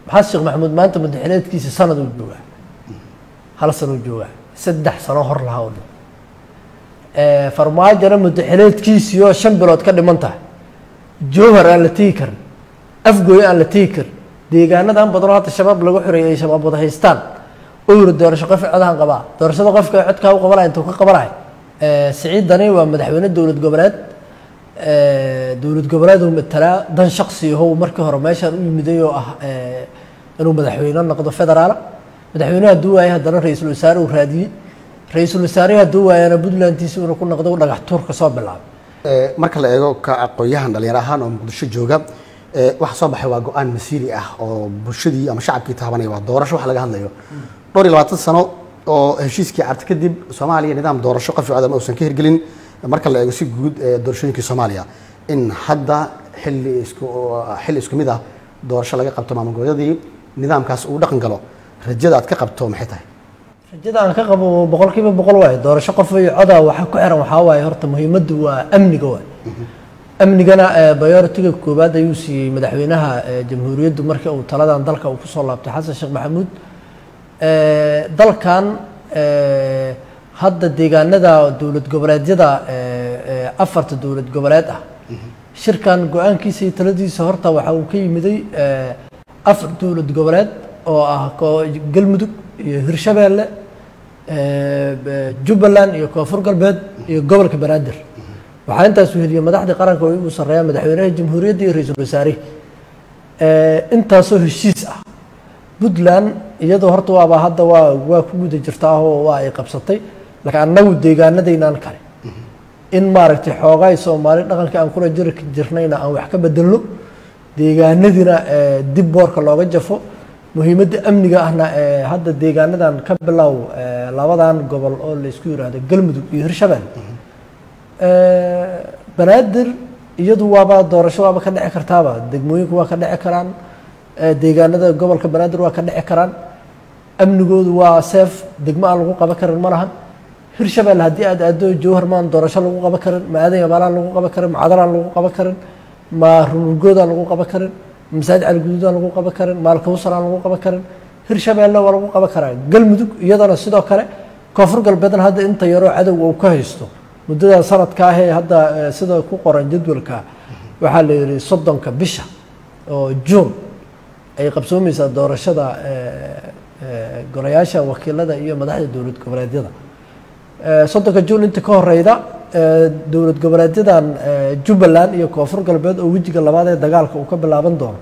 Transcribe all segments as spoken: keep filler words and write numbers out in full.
محسق محمود ما أنت مدحلات كيس سنة الجوع هلا سنة الجوع سدح سنة هر لهاول أه فرماجة أنا مدحلات كيس يو شنبلوت كده منطقة جوهر على تيكر أفجو على تيكر ديجانا دام بدرات الشباب لقوا حرية شباب وضهيستان أورد دور شقف عدها قبا دور شقف عدك أو قبلا أنتوا كقبلا أه سعيد دني ومدحوين الدولة جبرات أه دولة جبرات ومتلا دن شخصي هو مركه رماشة المديو أه إنه مدحوين النقد الفدرالي مدحوينها الدواء هذا رئيس الوزراء ورادي رئيس الوزراء الدواء أنا بدل أن تيسير ونكون نقد ولا قحطور كصاب بالعاب marka la eego ka aqoonyahan dhalinyaro ahaan oo muqdisho jooga ee wax soo baxay waa go'aan masiiri ah oo bulshadii ama shacabkii taabanaya waa doorasho wax laga hadlayo dhowr iyo labaatan sano oo heshiiskii carta kadib Soomaaliya nidaam doorasho qof codam oo san ka hirgelin marka la eego si guud ee doorashooyinka Soomaaliya in hadda xilli isku xilli isku mid ah doorasho laga qabto maamulgoboleedyadii nidaamkaas uu dhaqan galo rajada aad ka qabto maxay tahay rajada aan ka qabo boqolkiiba boqol waay doorasho qof iyo coda waxa ku xiran waxa waay horta muhiimadu waa amniga waay amnigana bayortiga koobaad ayuu siiyay madaxweynaha jamhuuriyadda markii uu taladan dalka uu ku soo laabtay Xasan Sheekh Maxamuud ee dalkan ee hadda deegaanada dawlad goboleedyada ee afarta dawlad goboleed ah shirkan go'aankiisa iyo taladiisa horta waxa uu ka yimiday ee afar dawlad goboleed oo ah galmudug iyo hirshabeelle ee jubbaland iyo koonfur galbeed iyo gobolka banaadir waxaa intaas u heliyay madaxda qaranka oo uu sareeyo madaxweynaha jamhuuriyadda iyo ra'iisul wasaaraha ee intaas oo heshiis ah Puntland iyadoo horta waaba hadda waa waa ku guda jirtaa oo waa ay qabsatay laakiin annagu deegaanadeynaan kale in maaragtay xoogay Soomaali dhaqanka aan kula jir jirnayna aan wax ka bedelno deegaanadina dib boorka looga jafo muhiimadda amniga ahna ee hadda deegaanadan ka bilow labadan gobol oo la isku yiraahdo galmudug iyo hirshabeelle ee banaadir iyadu waaba doorasho waaba ka dhici kartaaba degmooyinku waa ka dhici karaan deegaanada gobolka banaadir waa ka dhici karaan amnigoodu waa safe degmo aan lagu qaban karin ma lahan hirshabeelle haddii aad aado jowhar maan doorasho lagu qaban karin maadan yabaalaan lagu qaban karin macadalaan lagu qaban karin ma runugoodan lagu qaban karin مساعد على الجدود أنا لقوا بكرن مالك وصل أنا لقوا بكرن هرشبه الله ولا لقوا بكرن قلمدك يدنا السيدا كره كفر قلبنا هذا أنت يروح عدو وكهيستو مدة صارت كاهي هذا سيدا كوقرن جدول كا وحال صدم كبشة أو جون أي قبسوم يصير دور الشدا قرياشة وكيل هذا إيه مدحض دولة كبرات هذا صدق الجون أنت كهر هذا دولة goboleedyadan Jubbaland iyo koonfur galbeed oo wajiga labaad ee dagaalka uu ka bilaaban doono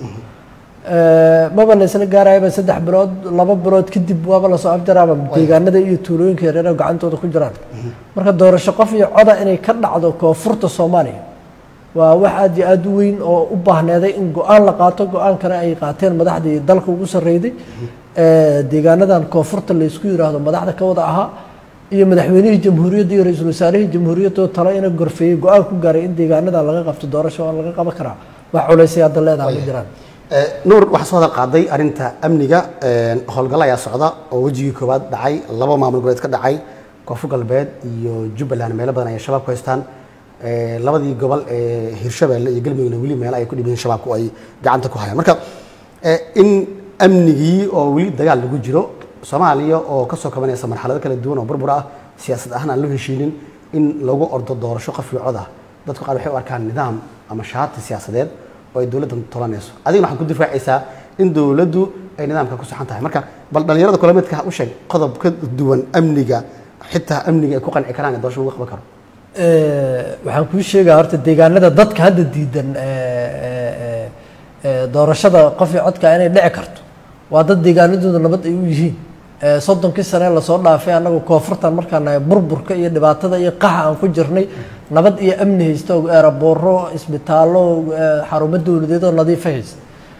ee ma banaysana gaarayba saddex bilood laba bilood kadib waaba la soo afjaraaba deegaanada iyo tuulooyinka yaryar ee gacantooda ku jiraan marka doorasho qof iyo coda inay ka dhacdo koonfurta Soomaaliya waa wax aad iyo aad u weyn oo u baahneeday in go'aan la qaato go'aankana ay qaateen madaxdii dalka ugu sareeyay ee deegaanadan koonfurta la isku yiraahdo madaxda ka wada ahaa iyo madaxweynaha jamhuuriyadda iyo ra'iisul wasaaraha jamhuuriyadda oo tala in gorfeeyay go'aan ku gaaray in deegaanada laga qabto doorasho oo laga qaban kara wax culeysay hadda leedahay jiraan ee nuur waxa soo qaaday arinta amniga ee howlgal ayaa socda oo wajigii koobaad dhacay laba maamul goboleed ka dhacay koonfur galbeed iyo Jubbaland meel badan ay shabaab ku haystaan ee labadii gobol ee hirshabeelle iyo galmudug wali meel ay ku dhibeen shabaabku ay gacanta ku hayaan marka ee in amnigii oo wali dagaal lagu jiro Soomaaliya oo ka soo kabanaysa marxalado kala duwan oo burbur ah siyaasad ahaan aan loo heshiinin in lagu ordo doorasho qof iyo cod ah dadku qaar waxay u arkaan nidaam ama shaati siyaasadeed oo ay dawladda tolanayso adigna waxaan ku difaacaysaa in dawladdu ay nidaamka ku saxan tahay marka bal dhalinyarada kulameedka u sheeg qodob ka duwan amniga xitaa amniga ay ku qanci karaan doorasho lagu qaban karo ee waxaan ku sheegaa horta deegaanada dadka hadda diidan ee ee doorashada qof iyo codka inay dhici karto waa dad deegaanadooda nabad ay u yihiin soddonkii sane la soo dhaafay anagu koonfurtan markaan burburka iyo dhibaatada iyo qaxa aan ku jirnay nabad iyo amni haysto aerobooro isbitaallo xarumo dawladeed oo nadiif haysto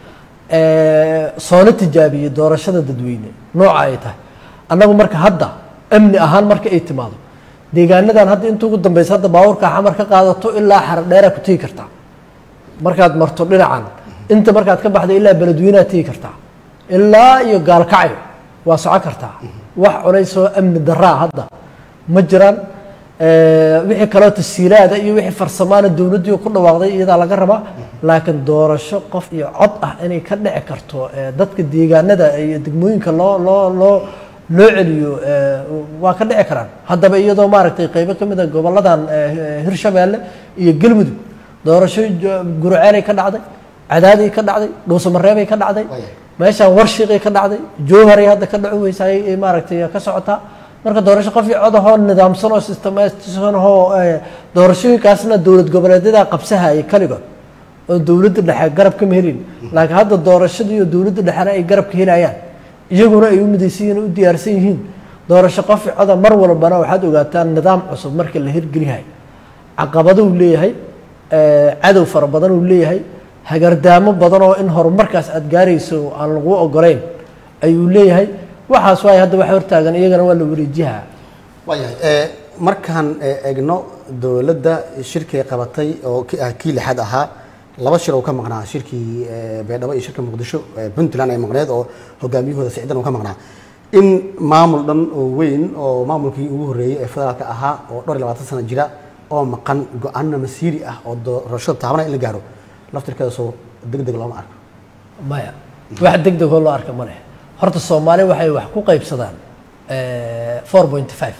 ee soo tijaabiyay doorashada dadweyne nooca ay tahay anagu marka hadda amni ahaan marka ay timaado deegaanadan hadda inta ugu dambaysa hadda baabuurka xamar ka qaadato ilaa xarar dheer ku tii kartaa markaad marto dhinacan inta markaad ka baxdo ilaa beledweynaha tii kartaa ilaa iyo gaalkacyo waa socon kartaa wax culays oo amni daraa hadda ma jiraan wixii kaloo tashiilaada iyo wixii farsamaana dowladdu ku dhawaaqday iyada laga rabaa laakiin doorasho qof iyo cod ah inay ka dhici karto dadka deegaanada iyo degmooyinka loo loo loo loo celiyo waa ka dhici karaan haddaba iyadoo maaragtay qaybo ka mid ah goboladan Hirshabeelle iyo Galmudug doorasho Gurceel ka dhacday Cadaadii ka dhacday Dhuusamareeb ka dhacday meeshaan Warshiqi ka dhacday Jowhar hadda ka dhacaysay maaragtay ka socotaa marka doorasho qof iyo cod ah nidaamsan oo systematisan oo doorashooyinkaasna dowlad goboleedyada qabsaha ay kaligood oo dowladda dhexe garab ka mehelin laakiin hadda doorashada iyo dowladda dhexe ay garab ka helayaan iyaguna ay u midaysiin u diyaarsan yihiin doorasho qof iyo cod mar walbana waxaad ogaataan nidaam cusub marka la hirgeliyo caqabado uu leeyahay cadow fara badan uu leeyahay hagardaamo badan oo in horumarkaas aad gaarayso aan lagu ogoleyn ayuu leeyahay waxaas way hadda wax hortaagan iyagana waa la wareejiyaa waayahay ee markaan eegno dowladda shirkii qabatay oo kii lixaad ahaa laba shir oo ka maqnaa shirkii Beedhabo iyo shirka Muqdisho Puntland ay maqneed oo hogaamiyahooda Siciidan oo ka maqnaa in maamul dhan oo weyn oo maamulkii ugu horeeyay ee federaalka ahaa oo dhowr iyo labaatan sano jira oo maqan go'aano masiiri ah oo doorasho taabanay in la gaaro laftirkeeda soo degdeg looma arko maya wax degdeg loo arko ma leh horta Soomaaliya waxay wax ku qaybsadaan ee four point five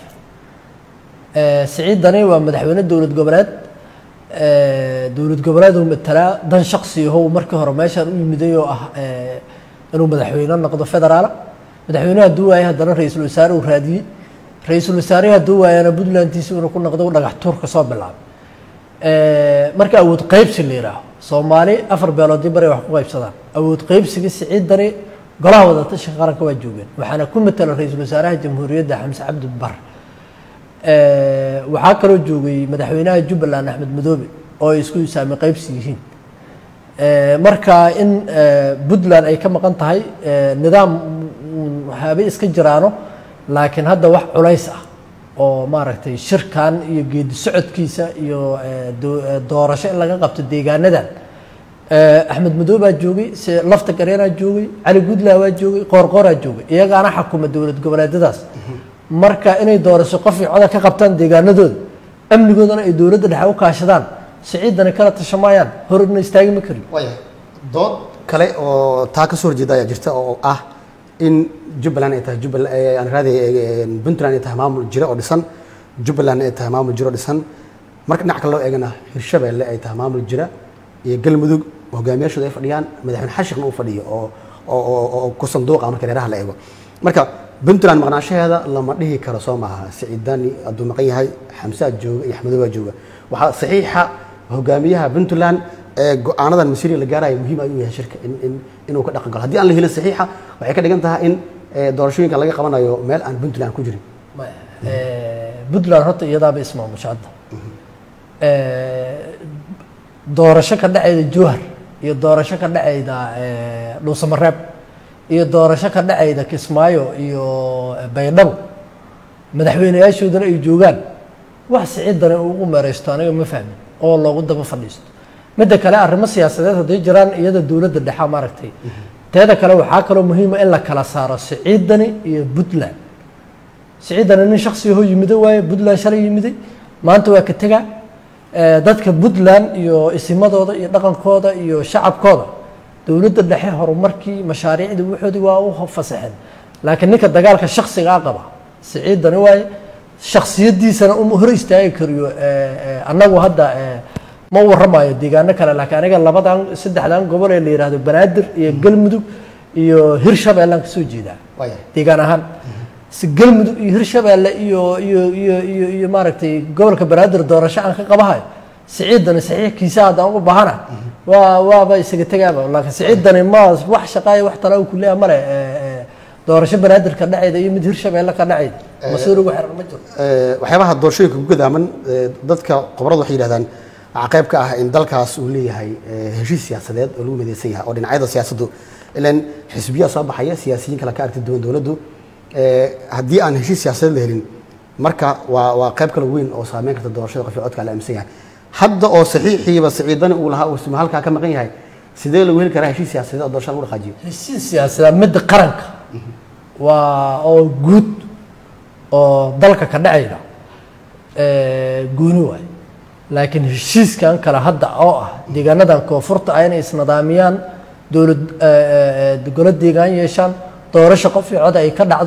ee Siciidani waa madaxweyne dowlad goboleed ee dowlad goboleed uu matala dan shakhsi ah markii hore meeshan u yimiday oo ah ee inuu madaxweyne noqdo federaal madaxweynaha duwaaya haddana ra'iisul wasaare uu raadiyay ra'iisul wasaaraha duwaayana Puntlandtiisa inuu ku noqdo dhagax tuur ka soo bilaabay ee marka awood qaybsi leeyahay Soomaali afar beelood bari wax ku qaybsadaan awood qaybsiga Siciidani golaha wadatasha qaranka waa joogeen waxaana ku matala ra'iisul wasaaraha jamhuuriyadda Xamse Cabdi Barre ee waxa kale oo joogay madaxweynaha Jubbaland Axmed Madoobe oo isku saamay qaybsi yihiin ee marka in Puntland ay ka maqan tahay nidaam waxaaba iska jiraano laakiin hadda wax culays ah oo maaragtay shirkan iyo geedi socodkiisa iyo doorasho in laga qabto deegaanadan Axmed Madoobe joogay si lafta gareena joogay Ali Gudlaa waa joogay Qoorqoor joogay iyagaana xukuma dowlad goboleedyadaas marka inay doorasho qof iyo cod ka qabtaan deegaanadooda amnigoodana ay dowladda dhexe u kaashadaan Siciidana kala tashamayaan horna istaagi ma karin waayahay dood kale oo taa ka soo horjeeda ayaa jirta oo ah in Jubbaland ay tahay Jubbaland aan raadiyay Puntland ay tahay maamul jira oo dhisan Jubbaland ay tahay maamul jira oo dhisan marka dhinac kale loo eegana Hirshabeelle ay tahay maamul jira iyo Galmudug hogaamiyashooda ay fadhiyaan madaxweyne xashaqna uu fadhiyo oo oo oo ku sanduuqa marka reeraha la eego marka Puntland maqnaashaheeda lama dhihi karo Soomaha Siciidani aduu maqan yahay Xamse jooga iyo Axmed waa jooga waxa saxiixa hogaamiyaha Puntland ee go'aanadan masiiri la gaaray muhiim ay u yahay shirka in inuu ka dhaqan galo hadii aan la helin saxiixa waxay ka dhigan tahay in doorashooyinka laga qabanayo meel aan Puntland ku jirin ee Puntland horta iyadaaba ismaamusha hadda ee doorasho ka dhacayda Jowhar iyo doorasho ka dhacayda ee Dhuusamareeb iyo doorasho ka dhacayda Kismaayo iyo Baydhabo madaxweynayaashoodana ay joogaan wax Siciidana ugu meeraysto aniga ma fahmin oo loogu daba fadhiisto midda kale arrimo siyaasadeed haday jiraan iyada dowladda dhexe maaragtay teeda kale waxa kale oo muhiim ah in la kala saaro Siciidani iyo Puntland Siciidani nin shakhsi ah oo yimid waaye Puntland shalay yimid maanta waa ka tagaa dadka Puntland iyo isimadooda iyo dhaqankooda iyo shacabkooda dowladda dhexe horumarkii mashaariicda wuxoodii waa u fasaxeen laakiin ninka dagaalka shakhsiga ah qaba Siciidani waaye shakhsiyadiisana uu hor istaagi kariyo anagu hadda ma waramayo deegaano kale laakiin aniga labadan saddexdan gobol ee la yiraahdo Banaadir iyo Galmudug iyo Hirshabeelle ka soo jeeda deegaan ahaan si Galmudug iyo Hirshabeelle iyo iyo iyo iyo iyo maaragtay gobolka Banaadir doorasho aan ka qabahay Siciidani saxiixkiisa hadda ugu baahana waa waaba isaga tagaaba laakiin Siciidani ma wax shaqay wax tala uu kuleeyahay mare doorasho Banaadir ka dhacayda iyo mid Hirshabeelle ka dhacayda masuul ugu xiran ma jiro ee waxyaabaha doorashooyinka ugu gadaaman dadka khibrad waxay yiraahdaan عقاب كأه إن ذلك أصولي هاي هشي سياسات علوم مدرسية أو إن عيدا سياسته لأن حزبية صعبة حياة سياسيين كلا كارت الدول دولته هدي عن هشي سياسات لهرين مركا وعقاب كلوين أو سامين كتر الدراسة في عقد على أمسية حد أو صحيح هي بس عيدنا أولها واسمها لك كم غني هاي سيدل وين كره هشي سياسات الدراسة ولا خاجي هشي سياسات مد قرنك و أو جود أو ذلك كدعينا gooni waay laakiin heshiiskan kale hadda oo ah deegaanadan koonfurta ah inay isnidaamiyaan dowlad golo deegaan yeeshaan doorasho qof iyo cod ay ka dhacdo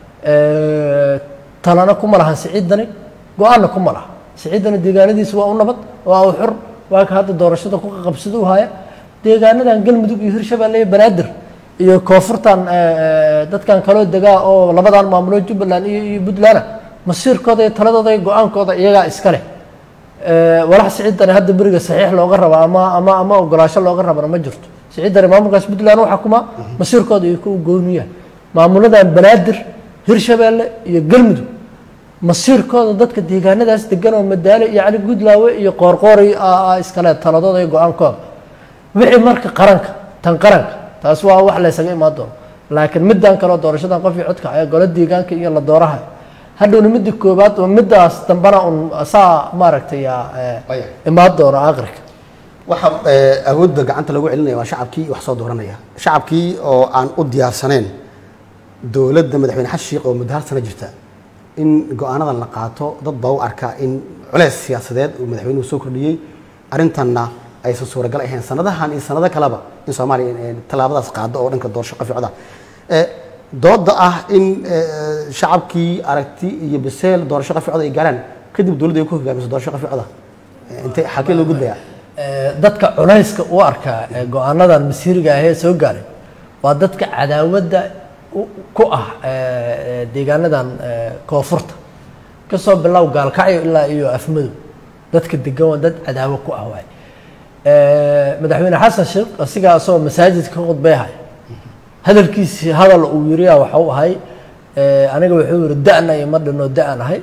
talana kuma lahan siciidani go-aanna kuma laha siciidani deegaanadiisa waa u nabad waa u xur waa ka hadda doorashada ku qabsada u haya deegaanadan galmudug iyo hirshabeelle iyo banaadir iyo koonfurtan dadkan kaloo degaa oo labadan maamulo jubbaland iyo iyo puntland masiirkooda iyo taladooda iyo go-aankooda iyagaa iska leh walax siciidani hadda beriga saxiix looga raba ama ama ama ogolaasho looga rabana ma jirto siciidani maamulkaas puntland waxa kuma masiirkooda iyo ku gooniya maamuladan banaadir hirshabeelle iyo galmudug masiirkooda dadka deegaanadaas degan oo madaale iyo cali gudlaawe iyo qoorqoori iskale taladooda iyo go-aankooda wixii marka qaranka tan qaranka taas waa wax la isaga imaan doono laakiin middan kaleo doorashadan qof iyo codka ee golo deegaanka iyo la dooraha hadhowna midda koobaad oo middaas dambana un saa maaragtay imaan doono aqrika waxa awoodda gacanta lagu celinaya waa shacabkii wax soo dooranaya shacabkii oo aan u diyaarsaneyn dowladda madaxweyne xasan sheekh oo muddo hal sano jirta in go-aanadan la qaato dad baa u arkaa in culeys siyaasadeed uu madaxweynuhu soo kordhiyey arrintanna aysan suuragal ahayn sanadahan iyo sanado kaleba in soomaaliya tallaabadaas qaado oo dhanka doorasho qafiicda dooda ah in shacabkii aragti iyo biseel doorasho qafiicda ay gaaraan kadib dowladda ay ku hogaamiso doorasho qafiicda intay xalkee loo gudbayaa dadka culayska u arkaa go-aanadan masiiriga ahee soo gaaray waa dadka cadaawadda ku ah deegaanadan koonfurta kasoo bilow gaalkacyo ilaa iyo afmadow dadka degan waa dad cadaawo ku ah waay madaxweyne xasan sheekh asigaa asoo masaajidka ka khudbeehay hadalkiisii hadal uu yiriyaa waxa uu ahay aniga wuxuu yiri da-na iyo ma dhino da-an ahay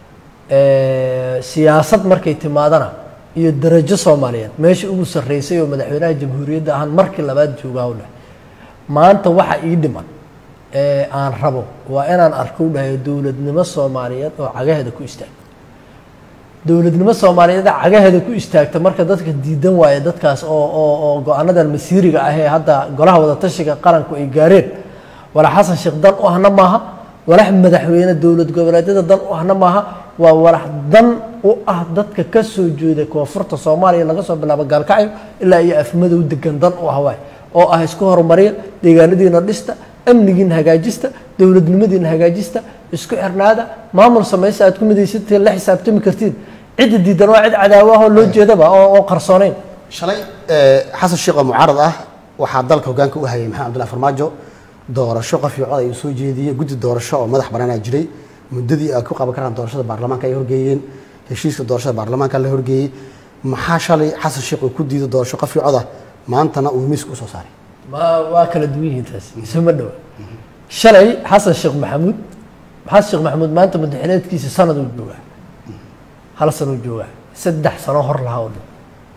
siyaasad markay timaadana iyo darajo soomaaliyeed meeshii ugu sarreysay oo madaxweynaha jamhuuriyadda ahaan markii labaad joogaa u dhahay maanta waxa ii dhiman aan rabo waa inaan arko u dhahay dowladnimo soomaaliyeed oo cagaheeda ku istaagta dowladnimo soomaaliyeed cagaheeda ku istaagta marka dadka diidan waaye dadkaas oo oo oo go-aanadan masiiriga ah ee hadda golaha wadatashiga qaranku ay gaareen wala xasan sheekh dan u ahna maaha walax madaxweyne dowlad goboleedyada dan u ahna maaha waa walax dan u ah dadka ka soo jeeda koonfurta soomaaliya laga soo bilaabo gaalkacyo ilaa iyo afmadow degan dan u ah waay oo ah isku horumariya deegaanadiina dhista amnigiina hagaajista dowladnimadiina hagaajista isku xirnaada maamul samaysa aad ku midaysatiin la xisaabtami kartiin cidda diidan waa cid cadaawaho loo jeedaba oo qarsooneyn shalay xasan sheekh oo mucaarad ah waxaa dalka hogaanka u hayay maxamed cabdullahi farmaajo doorasho qof iyo cod ay soo jeediyey guddi doorasho oo madax banaanaa jiray muddadii ay ku qaban karaan doorashada baarlamaanka ay horgeeyeen heshiiska doorashada baarlamaanka la horgeeyey maxaa shalay xasan sheekh uu ku diiday doorasho qof iyo cod ah maantana uu miiska u soo saaray ma waa kala duwan yihiin taas isuma dhowa shalay xasan sheekh maxamuud xasan sheekh maxamuud maanta madaxweyneedkiisa sanad uu joogaa hal sano uu joogaa saddex sano hor lahaa oo dhan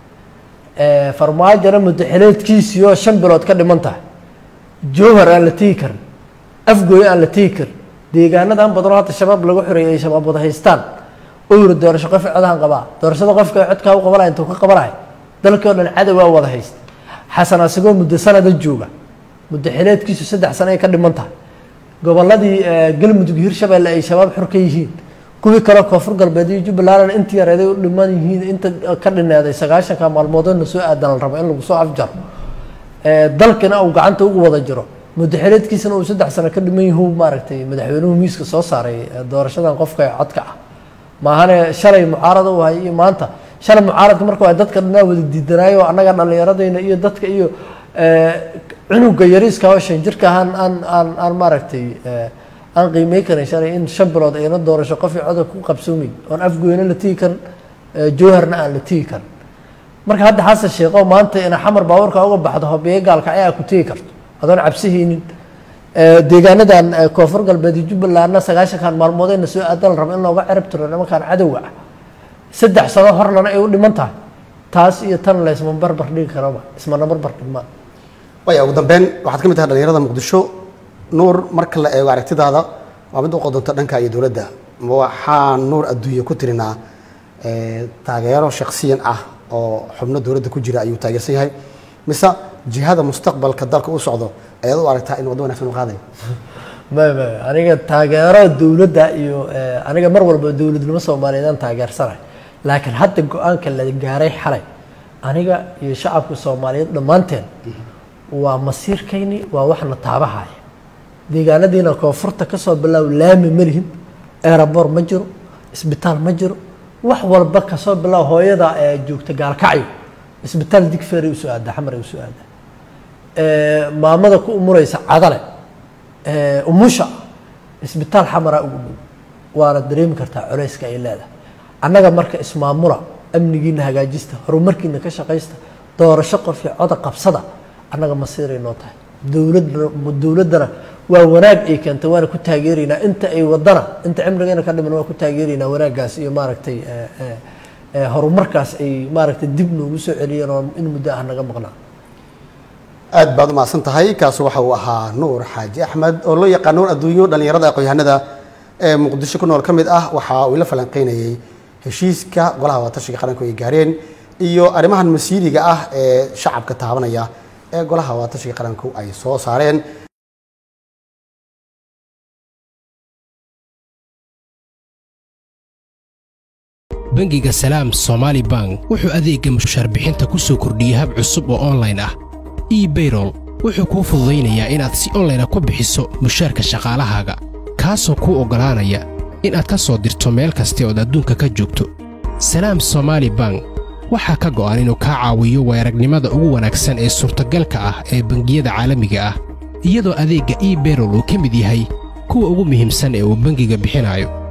farmaajona madaxweyneedkiisii oo shan bilood ka dhiman tahay jowhar aan la tegi karin afgooy aan la tegi karin deegaanadan badanoo hadda shabaab lagu xoreeyay ay shabaab wada haystaan oo yiri doorasho qof codahan qabaa doorashada qofka codka u qabanaya intuu ka qabanayo dalkii oo dhan cadow waa wada haysta xasan asagoo muddo sanada jooga madaxweyneedkiisu saddex sano ay ka dhiman tahay gobolladii galmudug hirshabeelle ay shabaab xor ka yihiin kuwii kale koonfur galbeed iyo jubbaland intii yareeday u dhiman yihiin inta ka dhinaaday sagaashanka maalmoodna soo aadan la rabo in lagu soo afjaro dalkina uu gacanta ugu wada jiro madaxweyneedkiisana uu saddex sano ka dhiman yahay maaragtay madaxweynuhu miiska soo saaray doorashadan qofka codka ah maahane shalay mucaarad u hay iyo maanta shalay mucaaradka marka waa dadka dhanaa wada diidanaayo annaga dhallinyaradayna iyo dadka iyo cunuga yariiska oo shan jirka aan aan aan aan maaragtay aan qiimey karin shalay in shan bilood ayna doorasho qof iyo codka ku qabsoomin oon afgoyna la tigi karin jowharna aan la tigi karin marka hadda xasan sheekh oo maanta ina xamar baabuurka uga baxdo hobiye gaalka ayaa ku tegi karto adoon cabsihaynin deegaanadan koonfur galbeed iyo jubbalandna sagaashankan maalmoodayna soo aadan la rabo in looga cirib tiro nimankaan cadowga ah saddex sano horlana ay u dhiman tahay taas iyo tan la isma barbar dhigi karaba ismana barbar dhigmaan waya ugu dambeyn waxaad ka mid tahay dhalinyarada muqdisho nuur marka la eego aragtidaada waa mid u qodonta dhanka iyo dowladda waxaa nuur adduunye ku tirinaa taageero shakhsiyan ah oo xubno dowladda ku jira ayuu taageersan yahay mise jihada mustaqbalka dalka u socdo ayaad u aragtaa in waddo wanaagsan u qaadayo ما ما أنا تاجر الدولة إيو أنا مر والله الدولة المصر ماليان تاجر سرع لكن حتى القرآن كله جاري حري أنا يشعب الصوماليين ضمانتين ومصير كيني ووحنا تابعها ديجانا دينا كوفرت كسر بالله لام مرهم إيرابور مجرو إسبيتال مجرو وحول بك كسر بالله هو يدا جوك تجار كعيو إسبيتال ديك فري وسؤال حمر وسؤال أه ما ماذا كو أمور يسع عضلة أه ومشى إسبيتال حمراء وانا دريم كرتا عريس كإلا ده أنا جمرك اسمه مرة أمني جينا هجاجسته هرومرك إنك شقيسته دور شقر في عضق بصدى أنا جمصيري نوتها دولة دولة دنا ووناج إيه كنت وانا كنت هاجرينا أنت أي وضنا أنت عمرك أنا كلم أنا كنت هاجرينا وناج جاس إيه ماركتي أه أه هرومركاس أي ماركت الدبن وسعرينا إنه مدة أنا جمقنا aad baad u mahadsantahay kaas waxa uu ahaa Nuur Xaaji Axmed oo loo yaqaan adduunyo dhalinyarada aqoonyahanada ee Muqdisho ku nool kamid ah waxa uu la falanqeynayay heshiiska golaha wadatashiga qaranka ay gaareen iyo arrimahan masiiriga ah ee shacabka taabanaya ee golaha wadatashiga qaranku ay soo saareen bangiga Salaam Somali Bank wuxuu adeegga mushaar bixinta ku soo kordhiyay hab cusub oo online ah e-payroll wuxuu kuu fududeynayaa inaad si online ah ku bixiso mushaarka shaqaalahaaga kaasoo kuu ogolaanaya inaad ka soo dirto meel kasta oo adduunka ka joogto Salaam Somali Bank waxaa ka go'an inuu kaa caawiyo weeragnimada ugu wanaagsan ee suurtagalka ah ee bangiyada caalamiga ah iyadoo adeegga e-payroll uu ka mid yahay kuwa ugu muhiimsan ee uu bangiga bixinayo